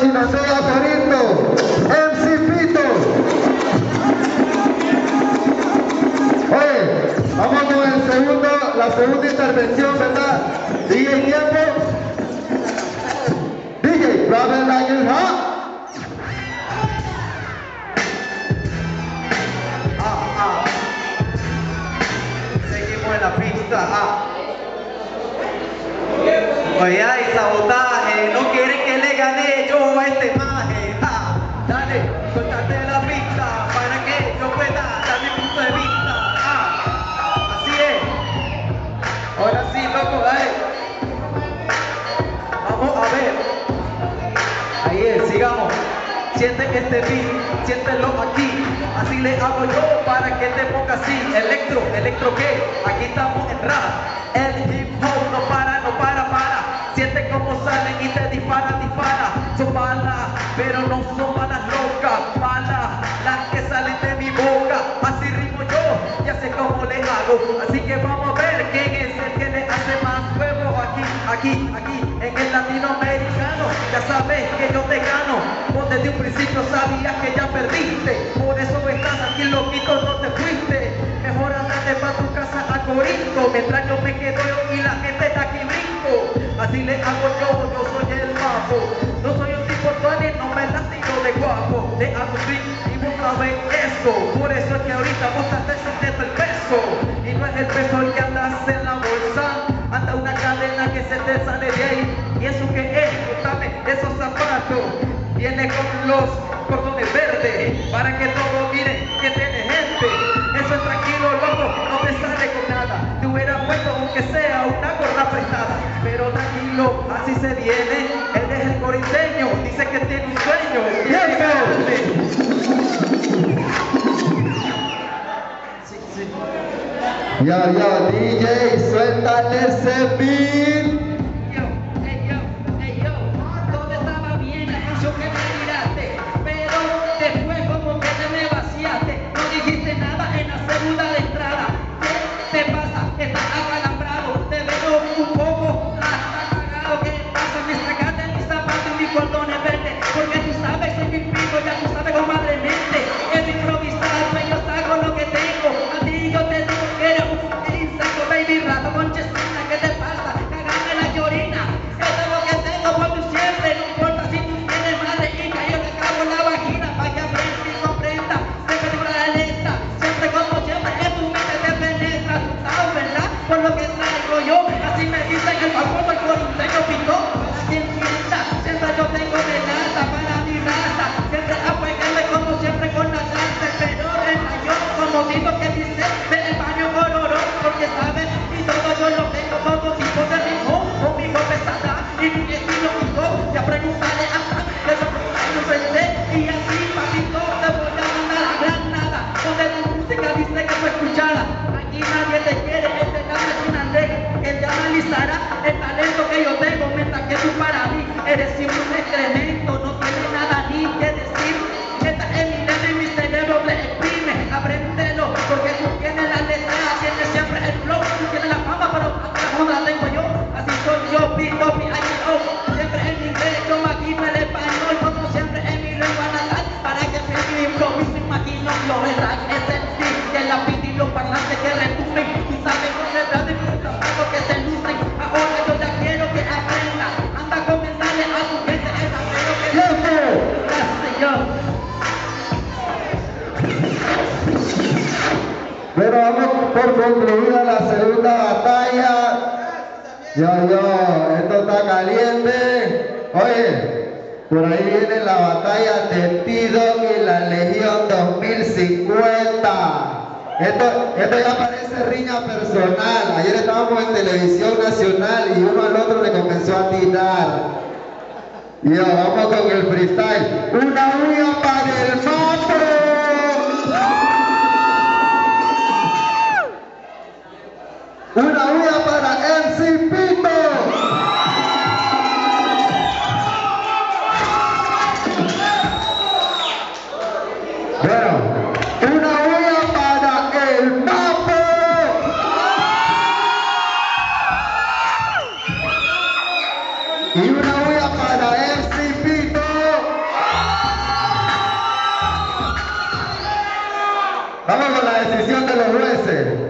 Sinaloa Torito, MC Pito. Oye, vamos con la segunda intervención, ¿verdad? DJ tiempo. DJ, drop it like it's hot. Seguimos en la pista. Oye, hay sabotaje, no quieren que le gane yo a este maje. Dale, suéltate la pista para que yo pueda dar mi punto de vista. Así es. Ahora sí, loco, dale. Vamos a ver. Ahí es, sigamos. Siente este beat, siéntelo aquí. Así le hago yo para que te ponga así. Electro qué, aquí estamos en rap. El hip hop no para. Siente cómo salen y te dispara. Son balas, pero no son balas locas. Balas, las que salen de mi boca. Así rimo yo, ya sé cómo le hago. Así que vamos a ver quién es el que le hace más fuego aquí, en el latinoamericano. Ya sabes que yo te gano. Vos desde un principio sabías que ya perdiste. Por eso estás aquí, loquito, no te fuiste. Mejor andate pa' tu casa a Corinto. Mientras yo me quedo y la gente está aquí brinco. Así le hago yo soy el papo. No soy un tipo tuani, no me la tiro de guapo. Le hago swing y vos sabés eso. Por eso es que ahorita vos estás sintiendo el peso. Y no es el peso el que andas en la bolsa. Anda una cadena que se te sale de ahí. ¿Y eso qué es? Contame esos zapatos. Viene con los cordones verdes para que todos miren que tiene gente. Eso es tranquilo, loco, no te sale con nada. Te hubiera puesto aunque sea una gorra prestada. Pero tranquilo, así se viene. Él es el corinteño, dice que tiene un sueño. Yo, DJ, suéltale ese beat. Todo estaba bien, la canción que me tiraste, pero después como que te me vaciaste. No dijiste nada en la segunda de entrada. ¿Qué te pasa? Estás acalambrado, te veo un poco apagado. ¿Qué pasa? Me sacaste mis zapatos y mis cordones verdes, porque tú sabes que mi pico, ya tú sabes con madre mente. Es improvisado, yo saco lo que tengo. A ti yo te digo que eres un insecto, baby rato, conchestina, ¿qué te pasa? Cagame la llorina. Eso es lo que tengo por tu siempre, no importa si tú tienes madre hija, yo te cago en la vagina para que aprendas y comprenda. Siempre tengo la letra, siempre como siempre en tu mente te penetra. Tú sabes, ¿verdad? Por lo que traigo yo, así me dicen el famoso el corinteño pintó. Para quien sienta, siempre yo tengo amenaza para mi raza. Siempre apoyarme como siempre con la danza, pero yo como digo que dice ve el baño coloró, porque sabes y todo yo lo tengo, todo tipo de ritmo, conmigo pesada y mi estilo quitó. Ya preguntaré hasta que lo pensé y así papito te voy a mandar a Granada, donde tu música dice que fue escuchada. Aquí nadie te quiere, este llama sin andén, él ya analizará el talento que yo tengo, mientras que tú para mí eres siempre un excremento, no tienes nada ni que decir. Esta es mi letra y mi cerebro le exprime, apréndelo, porque tú tienes la letra, tienes siempre el flow, tú tienes la fama, pero la fama la tengo yo. Así soy yo, P-I-O, siempre en inglés, yo maquino el español, como siempre en mi lengua natal, para que se me improviso, imagino lo verdad, es el sí, que la pita y los parlantes que retumben, tú sabes con el radio y los zapatos que se lucen. Ahora yo ya quiero que aprenda, anda a comentarle a tu gente, esa pero que gracias señor. Pero vamos por concluida la segunda batalla. Esto está caliente. Oye, por ahí viene la batalla de T-Dog y la Legión 2050. Esto ya parece riña personal. Ayer estábamos en televisión nacional y uno al otro le comenzó a tirar. Vamos con el freestyle. Una huya para el mapo. Una huya para MC Pito. Bueno, una huya para el Mapo. Y una huya para MC Pito. Vamos con la decisión de los jueces.